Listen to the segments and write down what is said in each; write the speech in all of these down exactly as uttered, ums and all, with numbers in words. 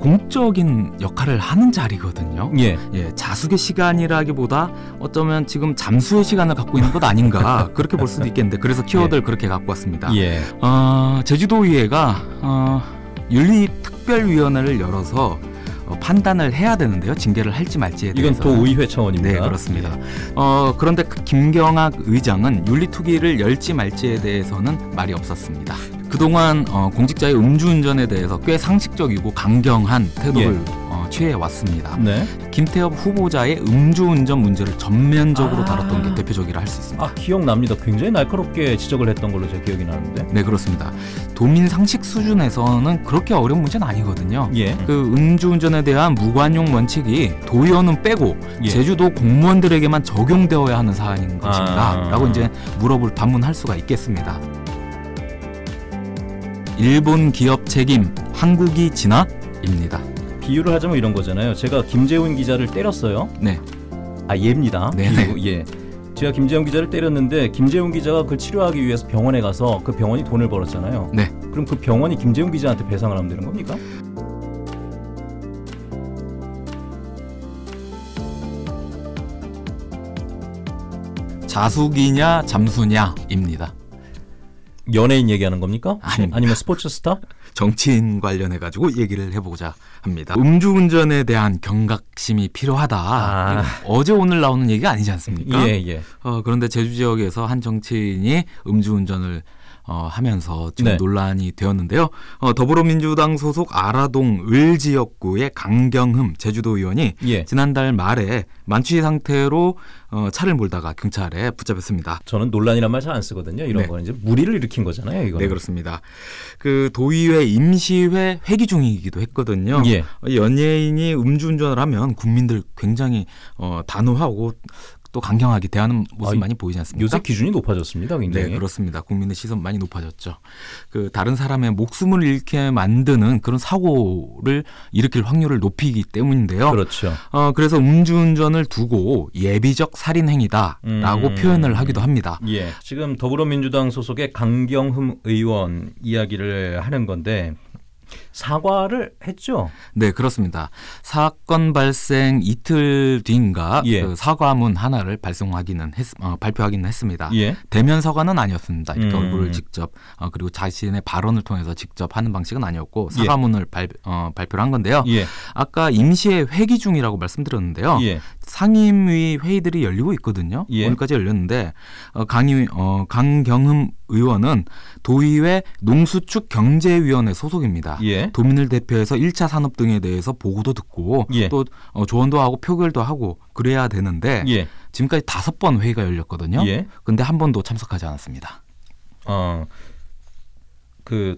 공적인 역할을 하는 자리거든요. 예. 예, 자숙의 시간이라기보다 어쩌면 지금 잠수의 시간을 갖고 있는 것 아닌가 그렇게 볼 수도 있겠는데 그래서 키워드를 예. 그렇게 갖고 왔습니다. 예. 어, 제주도의회가 어, 윤리특별위원회를 열어서 어, 판단을 해야 되는데요. 징계를 할지 말지에 대해서. 이건 도의회 차원입니다. 네, 그렇습니다. 어, 그런데 그 김경학 의장은 윤리특위를 열지 말지에 대해서는 말이 없었습니다. 그동안 어, 공직자의 음주운전에 대해서 꽤 상식적이고 강경한 태도를 예. 어, 취해왔습니다. 네. 김태엽 후보자의 음주운전 문제를 전면적으로 아. 다뤘던 게 대표적이라 할 수 있습니다. 아, 기억납니다. 굉장히 날카롭게 지적을 했던 걸로 제 기억이 나는데. 네, 그렇습니다. 도민 상식 수준에서는 그렇게 어려운 문제는 아니거든요. 예. 그 음주운전에 대한 무관용 원칙이 도의원은 빼고 예. 제주도 공무원들에게만 적용되어야 하는 사안인 것인가 아. 라고 이제 물어볼 반문할 수가 있겠습니다. 일본 기업 책임, 한국이 진화입니다. 비유를 하자면 이런 거잖아요. 제가 김재훈 기자를 때렸어요. 네. 아, 얘입니다. 네네. 비유, 예. 제가 김재훈 기자를 때렸는데 김재훈 기자가 그걸 치료하기 위해서 병원에 가서 그 병원이 돈을 벌었잖아요. 네. 그럼 그 병원이 김재훈 기자한테 배상을 하면 되는 겁니까? 자숙이냐 잠수냐입니다. 연예인 얘기하는 겁니까? 아닙니다. 아니면 스포츠 스타? 정치인 관련해 가지고 얘기를 해보자 합니다. 음주운전에 대한 경각심이 필요하다. 아. 어제 오늘 나오는 얘기가 아니지 않습니까? 예, 예. 어, 그런데 제주 지역에서 한 정치인이 음주운전을 어, 하면서 지금 네. 논란이 되었는데요. 어, 더불어민주당 소속 아라동 을지역구의 강경흠 제주도 의원이 예. 지난달 말에 만취 상태로 어, 차를 몰다가 경찰에 붙잡혔습니다. 저는 논란이란 말 잘 안 쓰거든요. 이런 네. 건 이제 무리를 일으킨 거잖아요. 이거는. 네, 그렇습니다. 그 도의회 임시회 회기 중이기도 했거든요. 예. 연예인이 음주운전을 하면 국민들 굉장히 어, 단호하고 또 강경하게 대하는 모습 아, 많이 보이지 않습니까? 요새 기준이 높아졌습니다. 굉장히. 네, 그렇습니다. 국민의 시선 많이 높아졌죠. 그 다른 사람의 목숨을 잃게 만드는 그런 사고를 일으킬 확률을 높이기 때문인데요. 그렇죠. 어, 그래서 음주운전을 두고 예비적 살인 행위다라고 음, 표현을 하기도 합니다. 예. 지금 더불어민주당 소속의 강경흠 의원 이야기를 하는 건데 사과를 했죠? 네, 그렇습니다. 사건 발생 이틀 뒤인가 예. 그 사과문 하나를 발송하기는 했, 어, 발표하기는 했습니다. 예. 대면 사과는 아니었습니다. 이렇게 음. 얼굴을 직접 어, 그리고 자신의 발언을 통해서 직접 하는 방식은 아니었고 예. 사과문을 발, 어, 발표를 한 건데요. 예. 아까 임시회 회기 중이라고 말씀드렸는데요. 예. 상임위 회의들이 열리고 있거든요. 예. 오늘까지 열렸는데 어, 강의, 어, 강경흠 의원은 도의회 농수축 경제위원회 소속입니다. 예. 도민을 대표해서 일 차 산업 등에 대해서 보고도 듣고 예. 또 어, 조언도 하고 표결도 하고 그래야 되는데 예. 지금까지 다섯 번 회의가 열렸거든요. 예. 근데 한 번도 참석하지 않았습니다. 어, 그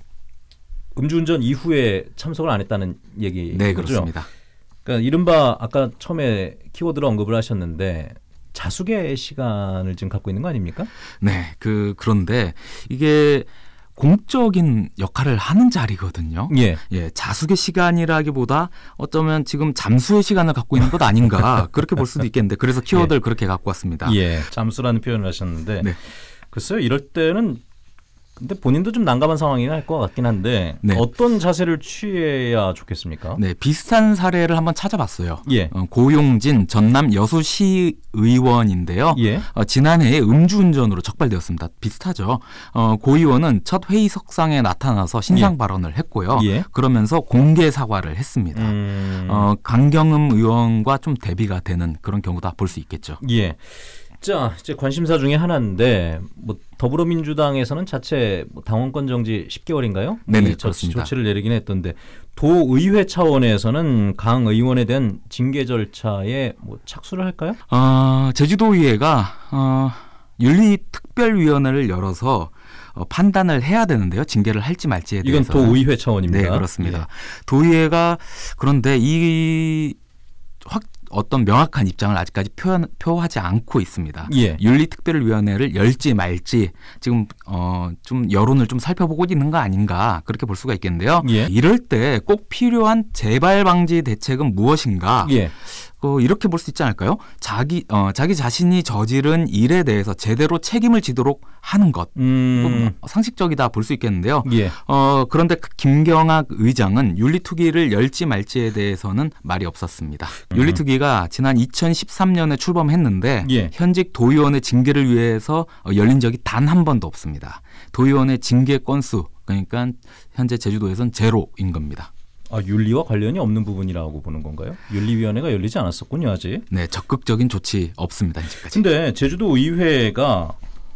음주운전 이후에 참석을 안 했다는 얘기. 네, 그렇습니다. 그러니까 이른바 아까 처음에 키워드로 언급을 하셨는데 자숙의 시간을 지금 갖고 있는 거 아닙니까? 네, 그 그런데 이게 공적인 역할을 하는 자리거든요. 예. 예, 자숙의 시간이라기보다 어쩌면 지금 잠수의 시간을 갖고 있는 것 아닌가 그렇게 볼 수도 있겠는데 그래서 키워드를 예. 그렇게 갖고 왔습니다. 예. 잠수라는 표현을 하셨는데 네. 글쎄요. 이럴 때는 근데 본인도 좀 난감한 상황이 날 것 같긴 한데 네. 어떤 자세를 취해야 좋겠습니까? 네, 비슷한 사례를 한번 찾아봤어요. 예. 어, 고용진 전남 여수시의원인데요. 예. 어, 지난해에 음주운전으로 적발되었습니다. 비슷하죠. 어, 고 의원은 첫 회의석상에 나타나서 신상 예. 발언을 했고요. 예. 그러면서 공개 사과를 했습니다. 음... 어, 강경흠 의원과 좀 대비가 되는 그런 경우다 볼 수 있겠죠. 예. 자, 이제 관심사 중에 하나인데 뭐 더불어민주당에서는 자체 뭐 당원권 정지 십 개월인가요? 네네, 이 조, 그렇습니다. 조치를 내리긴 했던데 도의회 차원에서는 강 의원에 대한 징계 절차에 뭐 착수를 할까요? 어, 제주도의회가 어, 윤리특별위원회를 열어서 어, 판단을 해야 되는데요. 징계를 할지 말지에 이건 대해서. 도의회 차원입니다. 네, 그렇습니다. 예. 도의회가 그런데 이 확 어떤 명확한 입장을 아직까지 표현, 표하지 않고 있습니다. 예. 윤리특별위원회를 열지 말지 지금 어, 좀 여론을 좀 살펴보고 있는 거 아닌가 그렇게 볼 수가 있겠는데요. 예. 이럴 때 꼭 필요한 재발 방지 대책은 무엇인가? 예. 어, 이렇게 볼 수 있지 않을까요? 자기 어, 자기 자신이 저지른 일에 대해서 제대로 책임을 지도록 하는 것. 음. 상식적이다 볼 수 있겠는데요. 예. 어, 그런데 그 김경학 의장은 윤리투기를 열지 말지에 대해서는 말이 없었습니다. 음. 윤리투기가 지난 이천십삼 년에 출범했는데 예. 현직 도의원의 징계를 위해서 열린 적이 단 한 번도 없습니다. 도의원의 징계 건수 그러니까 현재 제주도에서는 제로인 겁니다. 아, 윤리와 관련이 없는 부분이라고 보는 건가요? 윤리위원회가 열리지 않았었군요, 아직. 네, 적극적인 조치 없습니다, 현재까지. 근데 제주도 의회가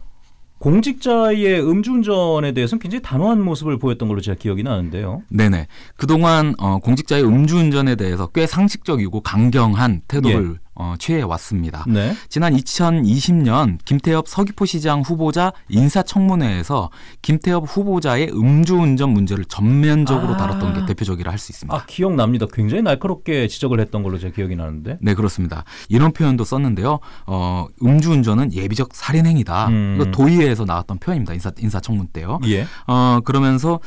공직자의 음주운전에 대해서는 굉장히 단호한 모습을 보였던 걸로 제가 기억이 나는데요. 네네. 그동안 어, 공직자의 음주운전에 대해서 꽤 상식적이고 강경한 태도를 예. 어, 취해왔습니다. 네. 지난 이천이십 년 김태엽 서귀포시장 후보자 인사청문회에서 김태엽 후보자의 음주운전 문제를 전면적으로 아. 다뤘던 게 대표적이라 할 수 있습니다. 아, 기억납니다. 굉장히 날카롭게 지적을 했던 걸로 제가 기억이 나는데. 네, 그렇습니다. 이런 표현도 썼는데요. 어, 음주운전은 예비적 살인행위다. 음. 이거 도의회에서 나왔던 표현입니다. 인사, 인사청문 때요. 예. 어, 그러면서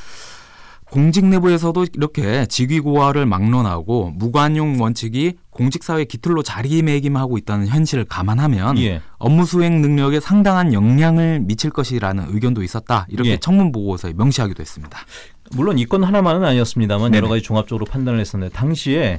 공직 내부에서도 이렇게 직위고하를 막론하고 무관용 원칙이 공직사회 기틀로 자리매김하고 있다는 현실을 감안하면 예. 업무 수행 능력에 상당한 영향을 미칠 것이라는 의견도 있었다. 이렇게 예. 청문 보고서에 명시하기도 했습니다. 물론 이 건 하나만은 아니었습니다만 네네. 여러 가지 종합적으로 판단을 했었는데 당시에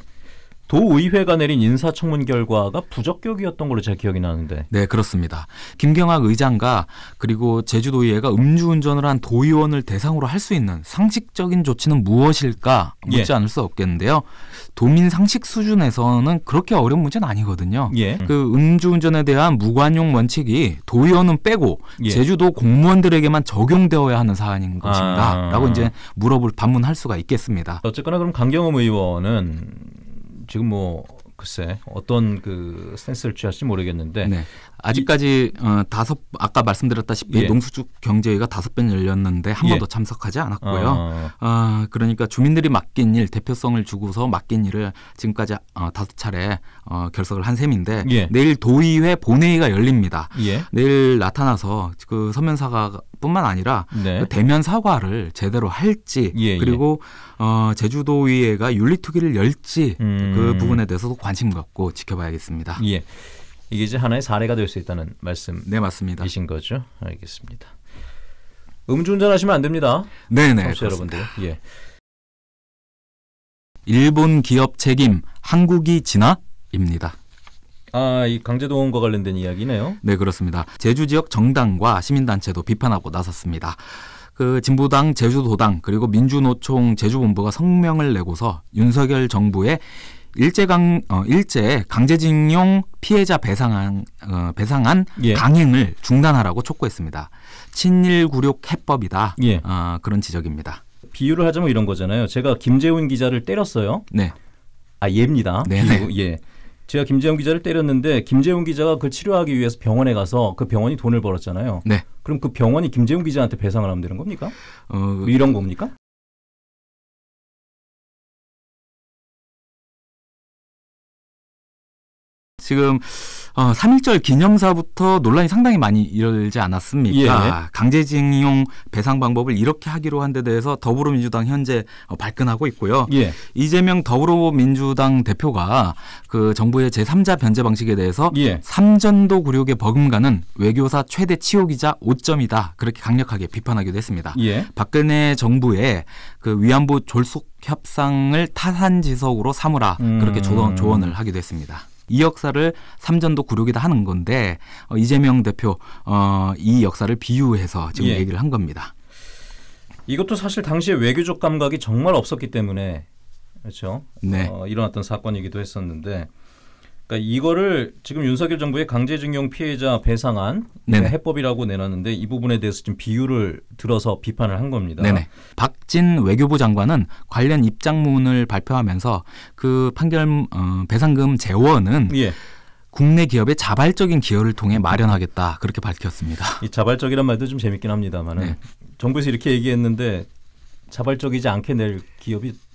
도의회가 내린 인사청문 결과가 부적격이었던 걸로 제가 기억이 나는데. 네, 그렇습니다. 김경학 의장과 그리고 제주도의회가 음주운전을 한 도의원을 대상으로 할 수 있는 상식적인 조치는 무엇일까 묻지 예. 않을 수 없겠는데요. 도민 상식 수준에서는 그렇게 어려운 문제는 아니거든요. 예. 그 음주운전에 대한 무관용 원칙이 도의원은 빼고 예. 제주도 공무원들에게만 적용되어야 하는 사안인 것인가 아. 라고 이제 물어볼 반문할 수가 있겠습니다. 어쨌거나 그럼 강경흠 의원은 지금 뭐 글쎄 어떤 그 스탠스를 취할지 모르겠는데 네. 아직까지 어, 다섯 아까 말씀드렸다시피 예. 농수축 경제회가 다섯 번 열렸는데 한 예. 번도 참석하지 않았고요. 어. 아, 그러니까 주민들이 맡긴 일, 대표성을 주고서 맡긴 일을 지금까지 어, 다섯 차례 어, 결석을 한 셈인데 예. 내일 도의회 본회의가 열립니다. 예. 내일 나타나서 그 서면 사과뿐만 아니라 네. 그 대면 사과를 제대로 할지 예, 그리고 어, 제주도의회가 윤리투기를 열지 음. 그 부분에 대해서도 관심 갖고 지켜봐야겠습니다. 예. 이게 이제 하나의 사례가 될 수 있다는 말씀이신 네, 맞습니다. 거죠? 알겠습니다. 음주운전하시면 안 됩니다. 네네. 청취자 여러분들. 예. 일본 기업 책임 한국이 진화입니다. 아, 이 강제동원과 관련된 이야기네요. 네, 그렇습니다. 제주 지역 정당과 시민단체도 비판하고 나섰습니다. 그 진보당 제주도당 그리고 민주노총 제주본부가 성명을 내고서 윤석열 정부의 일제 강 어, 일제 강제징용 피해자 배상안 어, 배상안 예. 강행을 중단하라고 촉구했습니다. 친일 굴욕 해법이다. 예. 어, 그런 지적입니다. 비유를 하자면 이런 거잖아요. 제가 김재훈 기자를 때렸어요. 네. 아, 얘입니다. 네네. 비유. 예. 제가 김재훈 기자를 때렸는데 김재훈 기자가 그걸 치료하기 위해서 병원에 가서 그 병원이 돈을 벌었잖아요. 네. 그럼 그 병원이 김재훈 기자한테 배상을 하면 되는 겁니까? 어, 이런 겁니까? 지금 어, 삼일절 기념사부터 논란이 상당히 많이 일어나지 않았습니까? 예. 강제징용 배상 방법을 이렇게 하기로 한 데 대해서 더불어민주당 현재 어, 발끈하고 있고요. 예. 이재명 더불어민주당 대표가 그 정부의 제삼자 변제 방식에 대해서 예. 삼전도 굴욕에 버금가는 외교사 최대 치욕이자 오점이다. 그렇게 강력하게 비판하기도 했습니다. 예. 박근혜 정부의 그 위안부 졸속 협상을 타산지석으로 삼으라. 그렇게 음. 조언, 조언을 하기도 했습니다. 이 역사를 삼전도 굴욕이다 하는 건데 어, 이재명 대표 어, 이 역사를 비유해서 지금 예. 얘기를 한 겁니다. 이것도 사실 당시에 외교적 감각이 정말 없었기 때문에 그렇죠. 네. 어, 일어났던 사건이기도 했었는데, 그러니까 이거를 지금 윤석열 정부의 강제징용 피해자 배상안 네네. 해법이라고 내놨는데 이 부분에 대해서 지금 비유를 들어서 비판을 한 겁니다. 네네. 박진 외교부 장관은 관련 입장문을 발표하면서 그 판결 어, 배상금 재원은 예. 국내 기업의 자발적인 기여를 통해 마련하겠다 그렇게 밝혔습니다. 이 자발적이란 말도 좀 재밌긴 합니다만은 네. 정부에서 이렇게 얘기했는데 자발적이지 않게 낼 기업이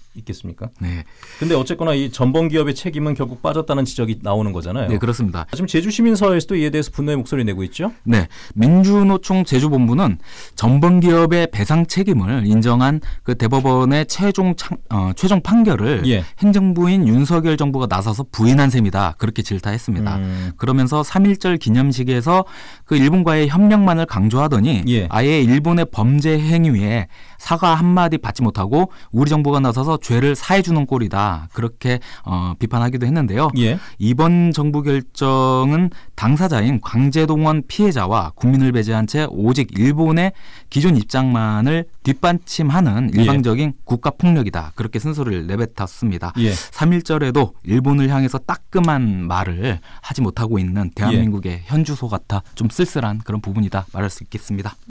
있겠습니까? 네. 근데 어쨌거나 이 전범 기업의 책임은 결국 빠졌다는 지적이 나오는 거잖아요. 네, 그렇습니다. 지금 제주시민사회에서도 이에 대해서 분노의 목소리 내고 있죠? 네, 민주노총 제주본부는 전범 기업의 배상 책임을 인정한 그 대법원의 최종 창, 어, 최종 판결을 예. 행정부인 윤석열 정부가 나서서 부인한 셈이다. 그렇게 질타했습니다. 음. 그러면서 삼일절 기념식에서 그 일본과의 협력만을 강조하더니 예. 아예 일본의 범죄 행위에 사과 한마디 받지 못하고 우리 정부가 나서서 죄를 사해주는 꼴이다. 그렇게 어, 비판하기도 했는데요. 예. 이번 정부 결정은 당사자인 광제동원 피해자와 국민을 배제한 채 오직 일본의 기존 입장만을 뒷받침하는 일방적인 예. 국가폭력이다. 그렇게 쓴소리를 내뱉었습니다. 예. 삼일절에도 일본을 향해서 따끔한 말을 하지 못하고 있는 대한민국의 예. 현주소 같아 좀 쓸쓸한 그런 부분이다 말할 수 있겠습니다.